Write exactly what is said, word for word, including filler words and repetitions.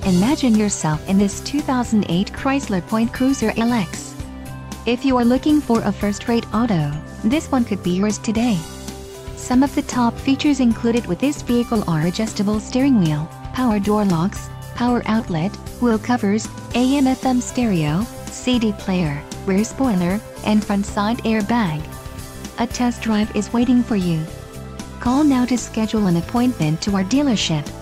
Imagine yourself in this two thousand eight Chrysler Point Cruiser L X. If you are looking for a first-rate auto, this one could be yours today. Some of the top features included with this vehicle are adjustable steering wheel, power door locks, power outlet, wheel covers, A M F M stereo, C D player, rear spoiler, and front side airbag. A test drive is waiting for you. Call now to schedule an appointment to our dealership.